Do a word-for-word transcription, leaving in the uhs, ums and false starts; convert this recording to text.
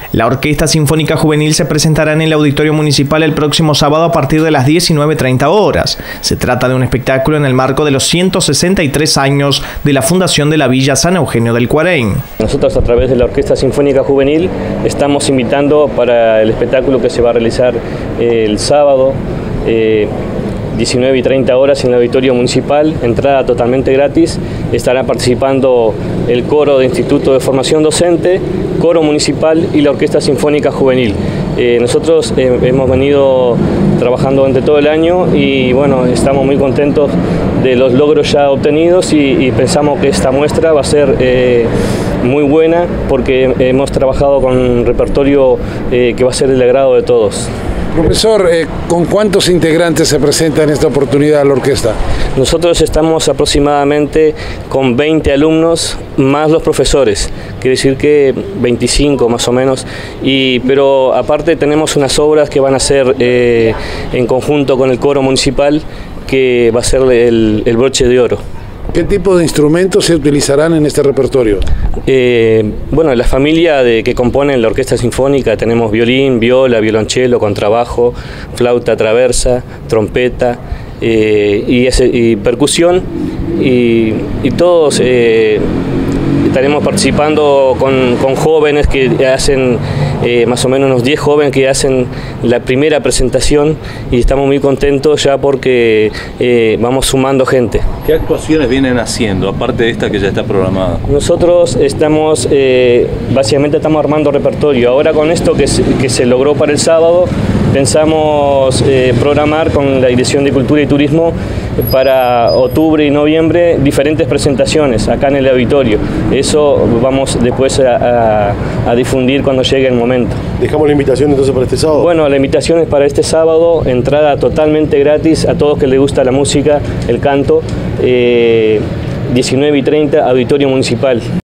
La Orquesta Sinfónica Juvenil se presentará en el Auditorio Municipal el próximo sábado a partir de las diecinueve treinta horas. Se trata de un espectáculo en el marco de los ciento sesenta y tres años de la fundación de la Villa San Eugenio del Cuareim. Nosotros, a través de la Orquesta Sinfónica Juvenil, estamos invitando para el espectáculo que se va a realizar eh, el sábado, eh, diecinueve y treinta horas en el Auditorio Municipal, entrada totalmente gratis. Estarán participando el Coro de Instituto de Formación Docente, Coro Municipal y la Orquesta Sinfónica Juvenil. Eh, nosotros eh, hemos venido trabajando durante todo el año y bueno, estamos muy contentos de los logros ya obtenidos y, y pensamos que esta muestra va a ser eh, muy buena porque hemos trabajado con un repertorio eh, que va a ser del agrado de todos. Profesor, eh, ¿con cuántos integrantes se presenta en esta oportunidad la orquesta? Nosotros estamos aproximadamente con veinte alumnos más los profesores, quiere decir que veinticinco más o menos, y, pero aparte tenemos unas obras que van a ser eh, en conjunto con el coro municipal, que va a ser el, el broche de oro. ¿Qué tipo de instrumentos se utilizarán en este repertorio? Eh, bueno, la familia de, que componen la orquesta sinfónica tenemos violín, viola, violonchelo, contrabajo, flauta traversa, trompeta eh, y, ese, y percusión y, y todos eh, estaremos participando con, con jóvenes que hacen, eh, más o menos unos diez jóvenes que hacen la primera presentación y estamos muy contentos ya porque eh, vamos sumando gente. ¿Qué actuaciones vienen haciendo, aparte de esta que ya está programada? Nosotros estamos, eh, básicamente estamos armando repertorio. Ahora con esto que se, que se logró para el sábado, pensamos eh, programar con la Dirección de Cultura y Turismo para octubre y noviembre diferentes presentaciones acá en el auditorio. Eso vamos después a, a, a difundir cuando llegue el momento. ¿Dejamos la invitación entonces para este sábado? Bueno, la invitación es para este sábado, entrada totalmente gratis a todos que les gusta la música, el canto, eh, diecinueve y treinta, Auditorio Municipal.